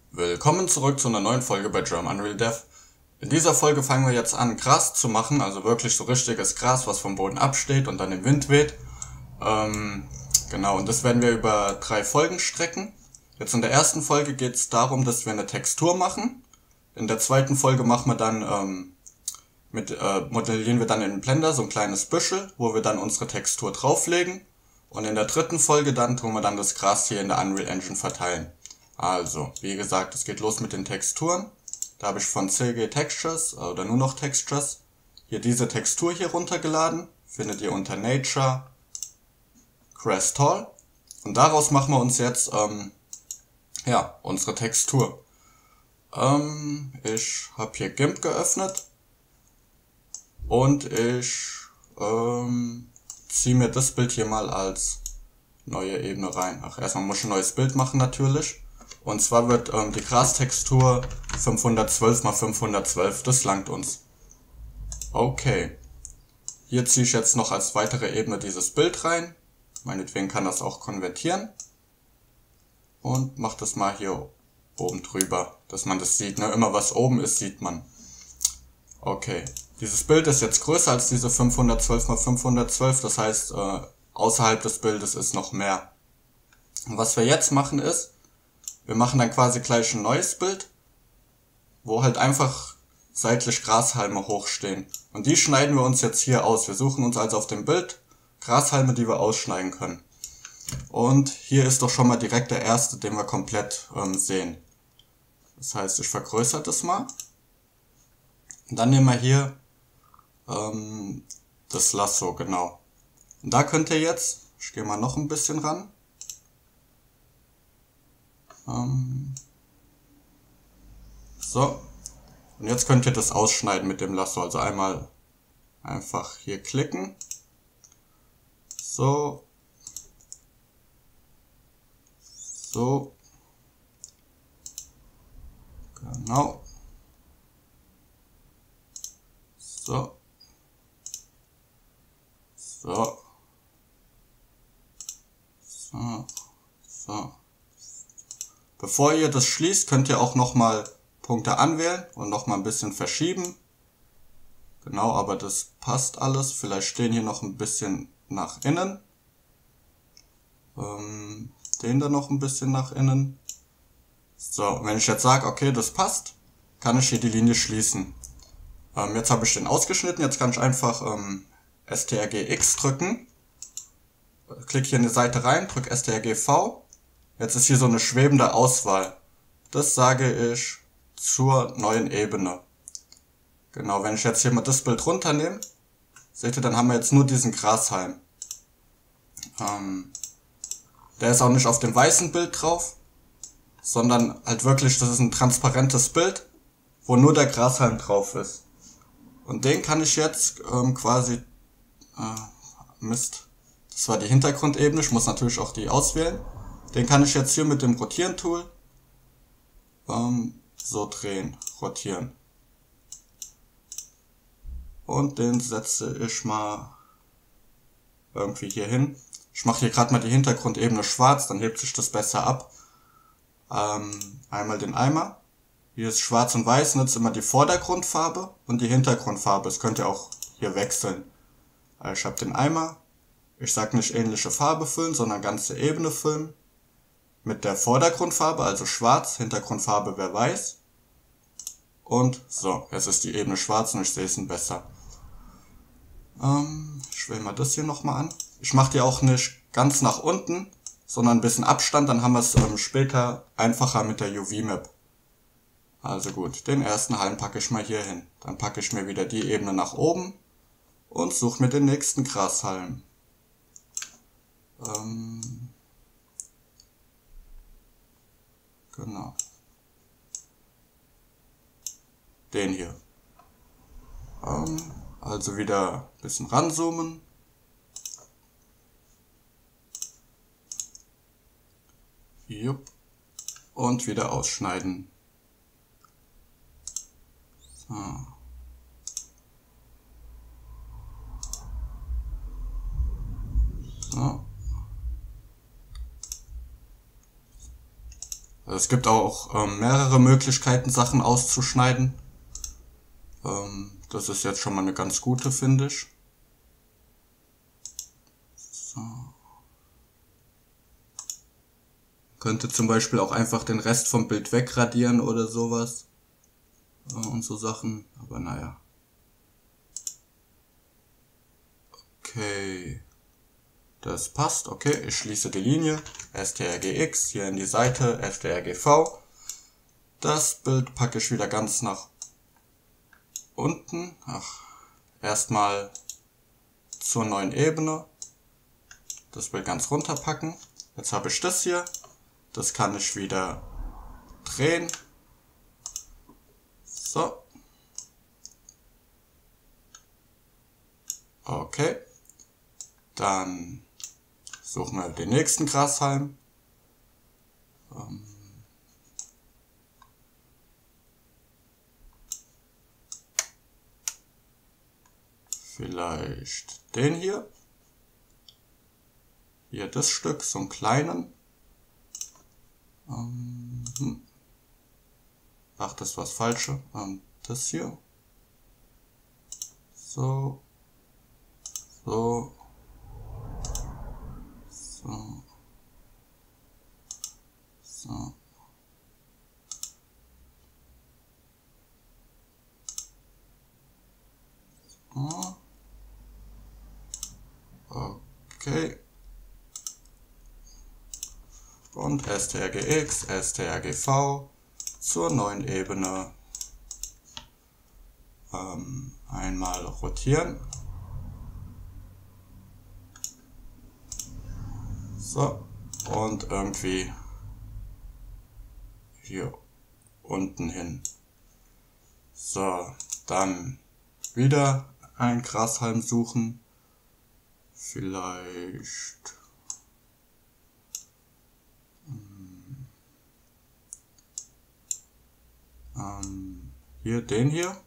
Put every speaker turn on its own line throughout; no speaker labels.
Willkommen zurück zu einer neuen Folge bei German Unreal Dev. In dieser Folge fangen wir jetzt an, Gras zu machen, also wirklich so richtiges Gras, was vom Boden absteht und dann im Wind weht. Genau, und das werden wir über 3 Folgen strecken. Jetzt in der ersten Folge geht es darum, dass wir eine Textur machen. In der zweiten Folge machen wir dann modellieren wir dann in Blender so ein kleines Büschel, wo wir dann unsere Textur drauflegen. Und in der dritten Folge dann tun wir dann das Gras hier in der Unreal Engine verteilen. Also, wie gesagt, es geht los mit den Texturen. Da habe ich von CG Textures oder nur noch Textures hier diese Textur hier runtergeladen. Findet ihr unter Nature, Crest Tall. Und daraus machen wir uns jetzt unsere Textur. Ich habe hier GIMP geöffnet und ich ziehe mir das Bild hier mal als neue Ebene rein. Erstmal muss ich ein neues Bild machen natürlich. Und zwar wird die Grastextur 512 x 512, das langt uns. Okay. Hier ziehe ich jetzt noch als weitere Ebene dieses Bild rein. Meinetwegen kann das auch konvertieren. Und mache das mal hier oben drüber, dass man das sieht. Ne? Immer was oben ist, sieht man. Okay. Dieses Bild ist jetzt größer als diese 512 x 512, das heißt, außerhalb des Bildes ist noch mehr. Und was wir jetzt machen ist, wir machen dann quasi gleich ein neues Bild, wo halt einfach seitlich Grashalme hochstehen. Und die schneiden wir uns jetzt hier aus. Wir suchen uns also auf dem Bild Grashalme, die wir ausschneiden können. Und hier ist doch schon mal direkt der erste, den wir komplett sehen. Das heißt, ich vergrößere das mal. Und dann nehmen wir hier das Lasso, genau. Und da könnt ihr jetzt, ich gehe mal noch ein bisschen ran. So. Und jetzt könnt ihr das ausschneiden mit dem Lasso. Also einmal einfach hier klicken. So. So. Genau. So. So. So. So. Bevor ihr das schließt, könnt ihr auch nochmal Punkte anwählen und nochmal ein bisschen verschieben. Genau, aber das passt alles. Vielleicht stehen hier noch ein bisschen nach innen. Den dann noch ein bisschen nach innen. So, wenn ich jetzt sage, okay, das passt, kann ich hier die Linie schließen. Jetzt habe ich den ausgeschnitten, jetzt kann ich einfach STRG-X drücken. Klick hier in die Seite rein, drücke STRG-V. Jetzt ist hier so eine schwebende Auswahl. Das sage ich zur neuen Ebene. Genau, wenn ich jetzt hier mal das Bild runternehme, seht ihr, dann haben wir jetzt nur diesen Grashalm. Der ist auch nicht auf dem weißen Bild drauf, sondern halt wirklich, das ist ein transparentes Bild, wo nur der Grashalm drauf ist. Und den kann ich jetzt quasi, Mist, das war die Hintergrundebene, ich muss natürlich auch die auswählen. Den kann ich jetzt hier mit dem Rotieren-Tool so drehen, rotieren. Und den setze ich mal irgendwie hier hin. Ich mache hier gerade mal die Hintergrundebene schwarz, dann hebt sich das besser ab. Einmal den Eimer. Hier ist schwarz und weiß, und jetzt immer die Vordergrundfarbe und die Hintergrundfarbe. Das könnt ihr auch hier wechseln. Also ich habe den Eimer. Ich sage nicht ähnliche Farbe füllen, sondern ganze Ebene füllen. Mit der Vordergrundfarbe, also schwarz, Hintergrundfarbe wäre weiß. Und so, jetzt ist die Ebene schwarz und ich sehe es besser. Ich wähle mal das hier nochmal an. Ich mache die auch nicht ganz nach unten, sondern ein bisschen Abstand, dann haben wir es später einfacher mit der UV-Map. Also gut, den ersten Halm packe ich mal hier hin. Dann packe ich mir wieder die Ebene nach oben und suche mir den nächsten Grashalm. Genau. Den hier. Also wieder ein bisschen ranzoomen. Jupp. Und wieder ausschneiden. So. So. Also es gibt auch mehrere Möglichkeiten, Sachen auszuschneiden. Das ist jetzt schon mal eine ganz gute, finde ich. So. Könnte zum Beispiel auch einfach den Rest vom Bild wegradieren oder sowas. Und so Sachen, aber naja. Okay. Das passt, okay. Ich schließe die Linie. strgx hier in die Seite, strgv. Das Bild packe ich wieder ganz nach unten. Erstmal zur neuen Ebene. Das Bild ganz runter packen. Jetzt habe ich das hier. Das kann ich wieder drehen. So. Okay. Dann suchen wir den nächsten Grashalm. Vielleicht den hier. Hier das Stück, so einen kleinen. Ach, das war das Falsche. Das hier. So. So. So. So. So. Okay. Und strgx, strgv zur neuen Ebene einmal rotieren. So, und irgendwie hier unten hin. So, dann wieder einen Grashalm suchen. Vielleicht hier den hier.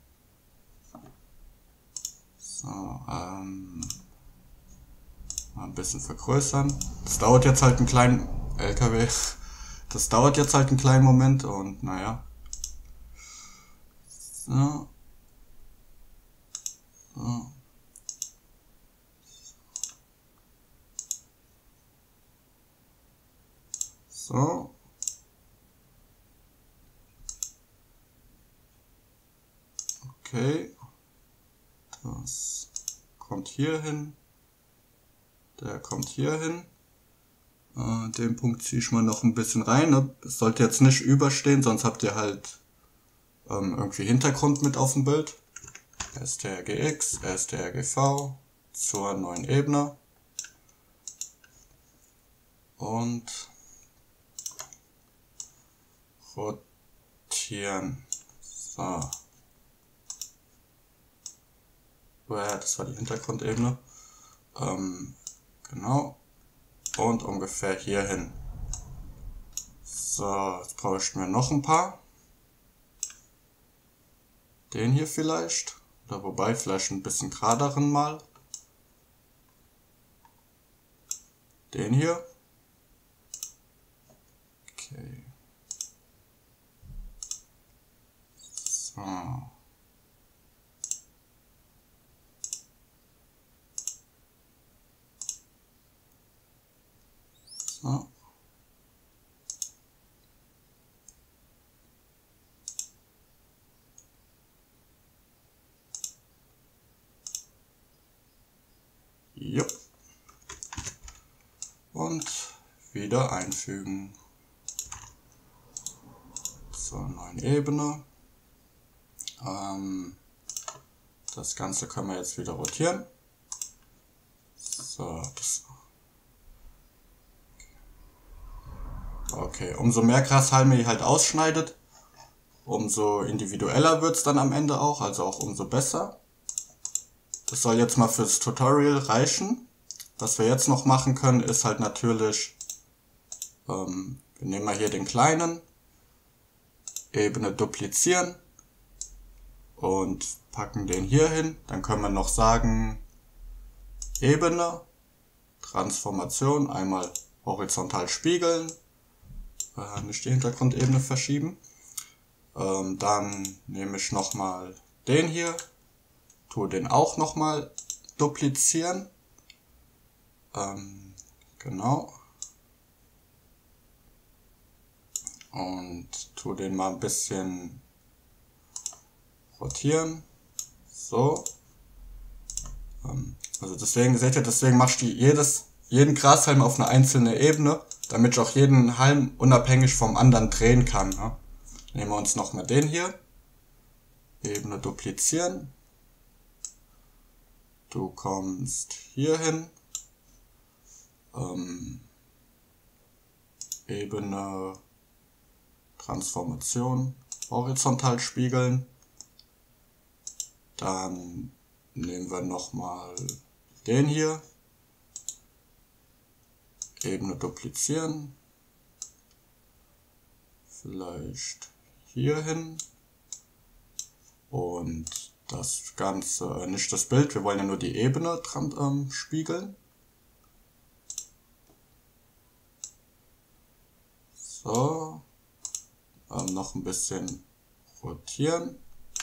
So, mal ein bisschen vergrößern. Das dauert jetzt halt einen kleinen LKW. Das dauert jetzt halt einen kleinen Moment und naja. So. So. So. Okay. Das kommt hier hin. Der kommt hier hin. Den Punkt ziehe ich mal noch ein bisschen rein. Ne? Es sollte jetzt nicht überstehen, sonst habt ihr halt irgendwie Hintergrund mit auf dem Bild. strgx, strgv zur neuen Ebene. Und rotieren. So. Ja, das war die Hintergrundebene. Genau. Und ungefähr hier hin. So, jetzt bräuchten wir noch ein paar. Den hier vielleicht. Oder wobei, vielleicht ein bisschen geraderen mal. Den hier. Okay. So. So. Jupp. Und wieder einfügen. Zur neuen Ebene. Das Ganze können wir jetzt wieder rotieren. So, das. Okay, umso mehr Grashalme ihr halt ausschneidet, umso individueller wird es dann am Ende auch, also auch umso besser. Das soll jetzt mal fürs Tutorial reichen. Was wir jetzt noch machen können, ist halt natürlich, wir nehmen mal hier den kleinen, Ebene duplizieren und packen den hier hin. Dann können wir noch sagen, Ebene, Transformation, einmal horizontal spiegeln. nicht die Hintergrundebene verschieben. Dann nehme ich nochmal den hier, tue den auch nochmal duplizieren. Genau. Und tue den mal ein bisschen rotieren. So. Also deswegen, seht ihr, deswegen machst du jeden Grashalm auf eine einzelne Ebene, damit ich auch jeden Halm unabhängig vom anderen drehen kann. Ne? Nehmen wir uns nochmal den hier. Ebene duplizieren. Du kommst hier hin. Ebene Transformation horizontal spiegeln. Dann nehmen wir nochmal den hier. Ebene duplizieren. Vielleicht hier hin. Und das Ganze, nicht das Bild, wir wollen ja nur die Ebene dran spiegeln. So. Noch ein bisschen rotieren.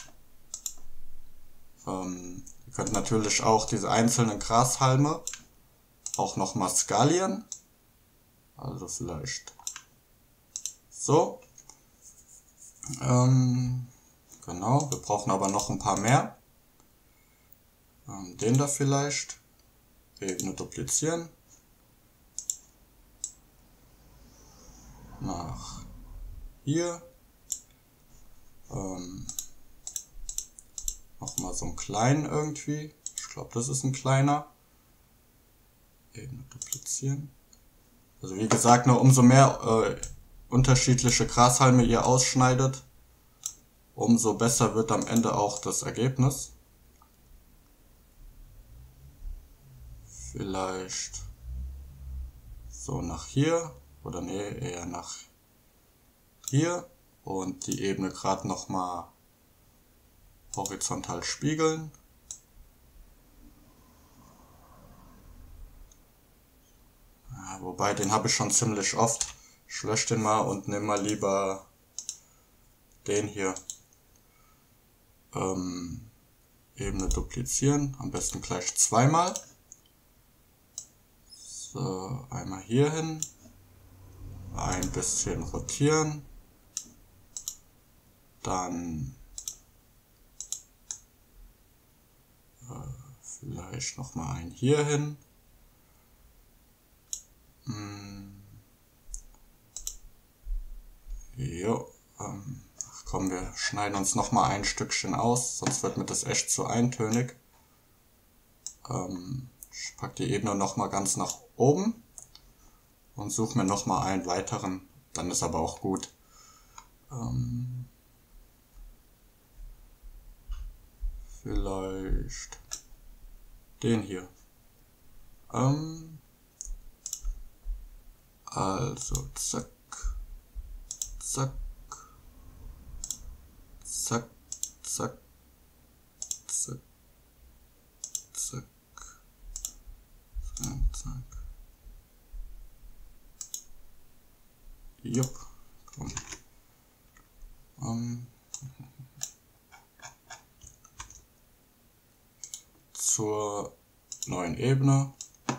Ihr könnt natürlich auch diese einzelnen Grashalme auch nochmal skalieren. Also vielleicht so. Genau, wir brauchen aber noch ein paar mehr. Den da vielleicht. Ebene duplizieren. Nach hier. Nochmal so einen kleinen irgendwie. Ich glaube, das ist ein kleiner. Ebene duplizieren. Also wie gesagt, nur umso mehr unterschiedliche Grashalme ihr ausschneidet, umso besser wird am Ende auch das Ergebnis. Vielleicht so nach hier. Oder nee, eher nach hier. Und die Ebene gerade nochmal horizontal spiegeln. Ja, wobei, den habe ich schon ziemlich oft. Ich lösche den mal und nehme mal lieber den hier. Ebene duplizieren, am besten gleich zweimal. So, einmal hier hin. Ein bisschen rotieren. Dann vielleicht nochmal einen hier hin. Jo, komm, wir schneiden uns nochmal ein Stückchen aus, sonst wird mir das echt zu eintönig. Ich packe die Ebene nochmal ganz nach oben und suche mir nochmal einen weiteren, dann ist aber auch gut. Vielleicht den hier. Also zack, zack, zack, zack, zack, zack, zack, zack. Jupp, komm. Zur neuen Ebene.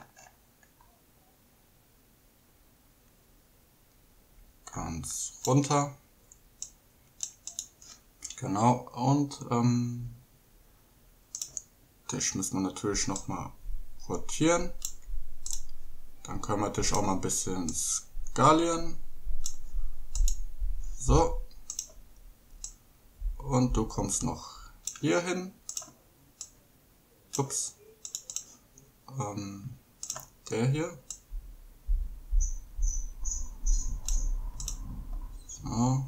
Ganz runter. Genau, und das müssen wir natürlich nochmal rotieren. Dann können wir das auch mal ein bisschen skalieren. So. Und du kommst noch hier hin. Ups. Der hier. So.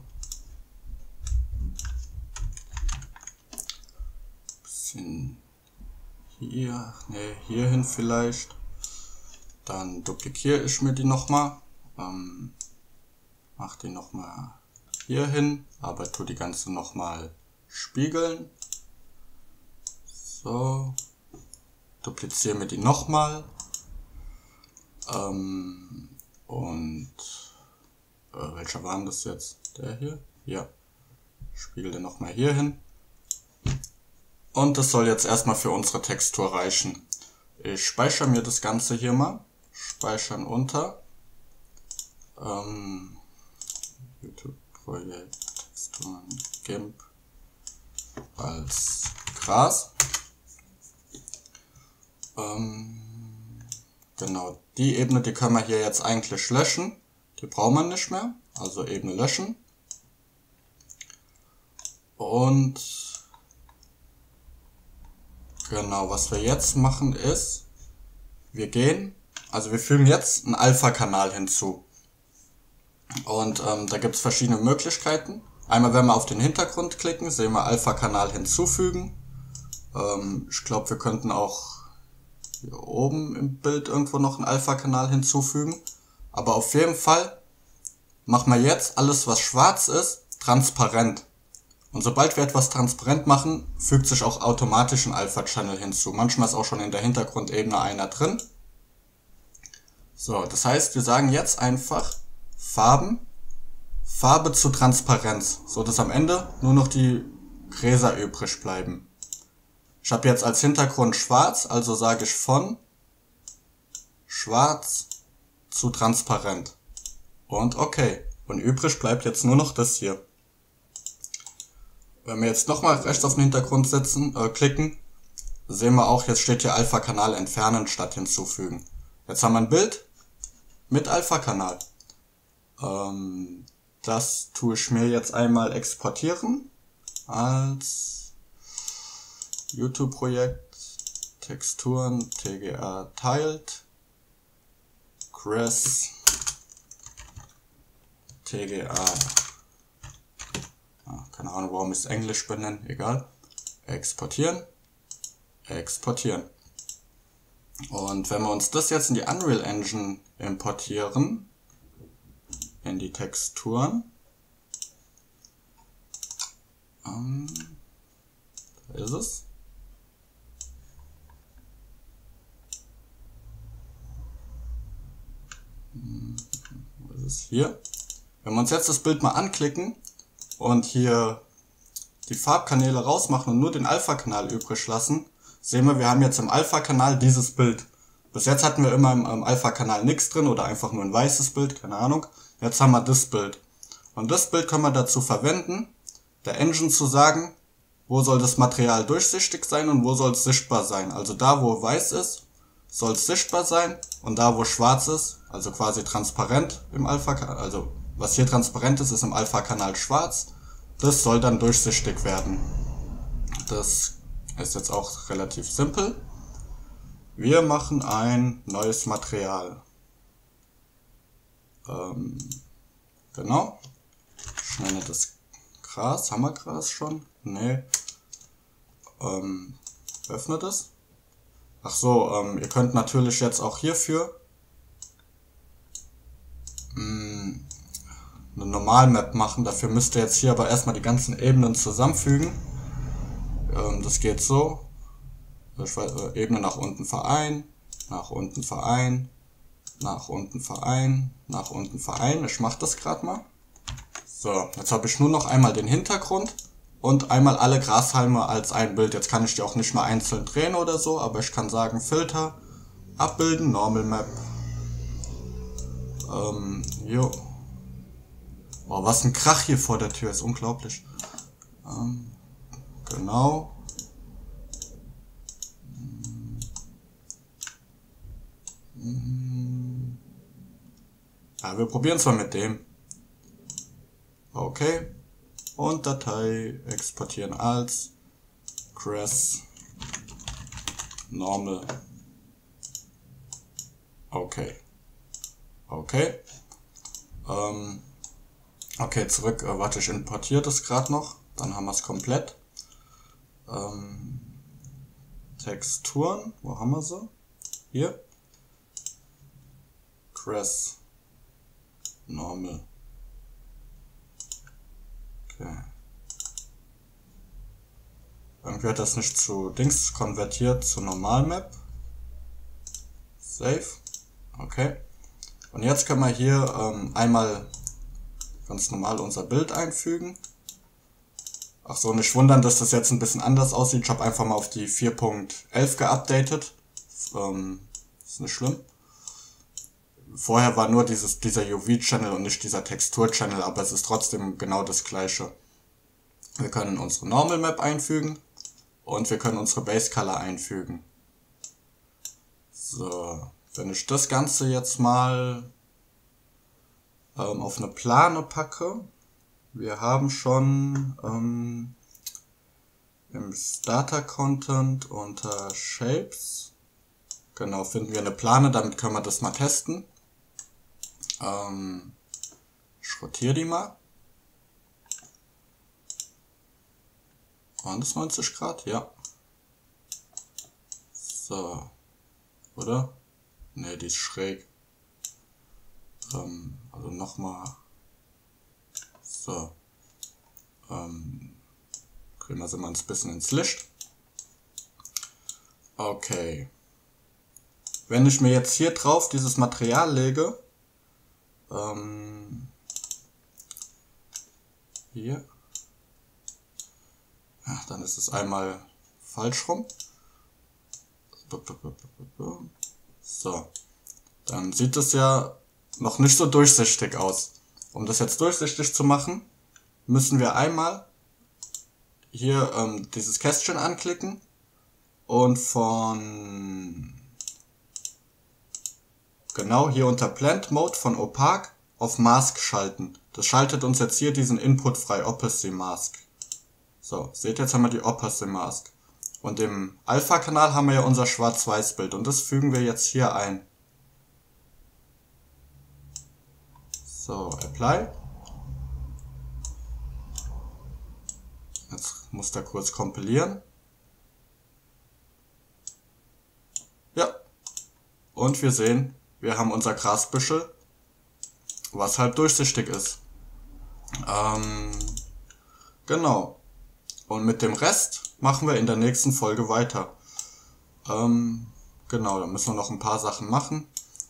Bisschen hier, ne, hierhin vielleicht. Dann dupliziere ich mir die nochmal. Mach die nochmal hier hin, aber tu die ganze nochmal spiegeln. So. Dupliziere mir die nochmal. Und Welcher war denn das jetzt? Der hier? Ja. Spiegel den nochmal hier hin. Und das soll jetzt erstmal für unsere Textur reichen. Ich speichere mir das Ganze hier mal. Speichern unter. YouTube-Projekt, Texturen, GIMP als Gras. Genau, die Ebene, die können wir hier jetzt eigentlich löschen. Die brauchen wir nicht mehr. Also Ebene löschen. Und genau, was wir jetzt machen ist, wir fügen jetzt einen Alpha-Kanal hinzu. Und da gibt es verschiedene Möglichkeiten. Einmal, wenn wir auf den Hintergrund klicken, sehen wir Alpha-Kanal hinzufügen. Ich glaube, wir könnten auch hier oben im Bild irgendwo noch einen Alpha-Kanal hinzufügen. Aber auf jeden Fall machen wir jetzt alles, was schwarz ist, transparent. Und sobald wir etwas transparent machen, fügt sich auch automatisch ein Alpha-Channel hinzu. Manchmal ist auch schon in der Hintergrundebene einer drin. So, das heißt, wir sagen jetzt einfach Farbe zu Transparenz, so dass am Ende nur noch die Gräser übrig bleiben. Ich habe jetzt als Hintergrund schwarz, also sage ich von schwarz zu transparent. Und okay. Und übrig bleibt jetzt nur noch das hier. Wenn wir jetzt nochmal rechts auf den Hintergrund klicken, sehen wir auch, jetzt steht hier Alpha-Kanal entfernen statt hinzufügen. Jetzt haben wir ein Bild mit Alpha-Kanal. Das tue ich mir jetzt einmal exportieren als YouTube-Projekt, Texturen, TGA teilt, Grass, TGA, keine Ahnung, warum ich es Englisch benenne, egal, exportieren, exportieren. Und wenn wir uns das jetzt in die Unreal Engine importieren, in die Texturen, da ist es. Wo ist es? Hier. Wenn wir uns jetzt das Bild mal anklicken und hier die Farbkanäle rausmachen und nur den Alpha-Kanal übrig lassen, sehen wir haben jetzt im Alpha-Kanal dieses Bild. Bis jetzt hatten wir immer im Alpha-Kanal nichts drin oder einfach nur ein weißes Bild, keine Ahnung. Jetzt haben wir das Bild. Und das Bild können wir dazu verwenden, der Engine zu sagen, wo soll das Material durchsichtig sein und wo soll es sichtbar sein. Also da, wo weiß ist, soll es sichtbar sein und da, wo schwarz ist, also quasi transparent im Alpha-Kanal, also was hier transparent ist, ist im Alpha-Kanal schwarz. Das soll dann durchsichtig werden. Das ist jetzt auch relativ simpel. Wir machen ein neues Material. Genau. Ich nenne das Gras. Haben wir Gras schon? Nee. Öffne das. Ach so, ihr könnt natürlich jetzt auch hierfür eine Normalmap machen. Dafür müsst ihr jetzt hier aber erstmal die ganzen Ebenen zusammenfügen. Das geht so. Ebene nach unten vereinen, nach unten vereinen, nach unten vereinen, nach unten vereinen. Ich mache das gerade mal. So, jetzt habe ich nur noch einmal den Hintergrund und einmal alle Grashalme als ein Bild. Jetzt kann ich die auch nicht mehr einzeln drehen oder so, aber ich kann sagen Filter, abbilden, Normal Map. Jo. Boah, was ein Krach hier vor der Tür, ist unglaublich. Genau. Ja, wir probieren es mal mit dem. Okay. Und Datei exportieren als Grass Normal. Okay. Okay. Okay, zurück. Warte, ich importiere das gerade noch. Dann haben wir es komplett. Texturen. Wo haben wir sie? Hier. Grass Normal. Okay. Irgendwie hat das nicht zu Dings konvertiert zu Normalmap. Save. Okay. Und jetzt können wir hier einmal ganz normal unser Bild einfügen. Ach so, nicht wundern, dass das jetzt ein bisschen anders aussieht. Ich habe einfach mal auf die 4.11 geupdatet. Ist nicht schlimm. Vorher war nur dieser UV-Channel und nicht dieser Textur-Channel, aber es ist trotzdem genau das gleiche. Wir können unsere Normal Map einfügen und wir können unsere Base Color einfügen. So, wenn ich das Ganze jetzt mal auf eine Plane packe, wir haben schon im Starter Content unter Shapes, genau, finden wir eine Plane, damit können wir das mal testen. Ich rotiere die mal. Waren das 90 Grad? Ja. So. Oder? Ne, die ist schräg. Also nochmal. So. Kriegen wir sie mal ein bisschen ins Licht. Okay. Wenn ich mir jetzt hier drauf dieses Material lege, hier, ja, dann ist es einmal falsch rum. So, dann sieht es ja noch nicht so durchsichtig aus. Um das jetzt durchsichtig zu machen, müssen wir einmal hier dieses Kästchen anklicken und von genau hier unter Blend Mode von Opak auf Mask schalten. Das schaltet uns jetzt hier diesen Input frei, Opacity Mask. So, seht ihr, jetzt haben wir die Opacity Mask. Und im Alpha-Kanal haben wir ja unser Schwarz-Weiß-Bild und das fügen wir jetzt hier ein. So, Apply. Jetzt muss der kurz kompilieren. Ja. Und wir sehen, wir haben unser Grasbüschel, was halt durchsichtig ist. Genau. Und mit dem Rest machen wir in der nächsten Folge weiter. Genau, da müssen wir noch ein paar Sachen machen.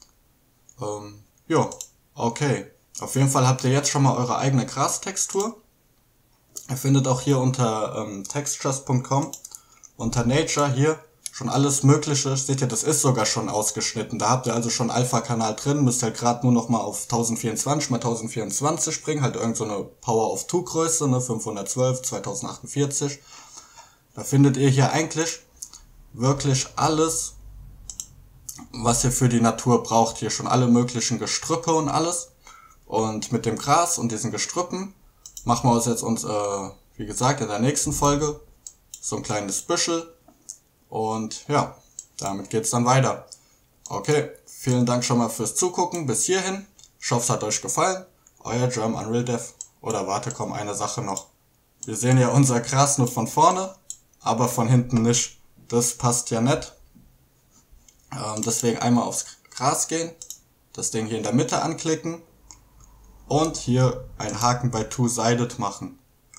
Ja, okay. Auf jeden Fall habt ihr jetzt schon mal eure eigene Grastextur. Ihr findet auch hier unter textures.com unter Nature hier schon alles Mögliche. Seht ihr, das ist sogar schon ausgeschnitten. Da habt ihr also schon Alpha-Kanal drin. Müsst halt gerade nur noch mal auf 1024 x 1024 bringen. Halt irgend so eine Power-of-2 Größe, ne, 512, 2048. Da findet ihr hier eigentlich wirklich alles, was ihr für die Natur braucht. Hier schon alle möglichen Gestrüppe und alles. Und mit dem Gras und diesen Gestrüppen machen wir uns wie gesagt, in der nächsten Folge so ein kleines Büschel. Und ja, damit geht's dann weiter. Okay, vielen Dank schon mal fürs Zugucken bis hierhin. Ich hoffe, es hat euch gefallen. Euer German Unreal Dev. Oder warte, komm, eine Sache noch. Wir sehen ja unser Gras nur von vorne, aber von hinten nicht. Das passt ja nicht. Deswegen einmal aufs Gras gehen, das Ding hier in der Mitte anklicken und hier einen Haken bei Two-Sided machen.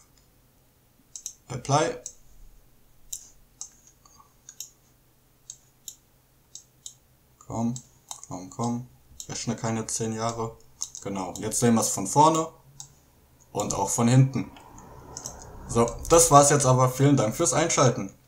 Apply. Komm. Rechne keine 10 Jahre. Genau, jetzt sehen wir es von vorne und auch von hinten. So, das war's jetzt aber. Vielen Dank fürs Einschalten.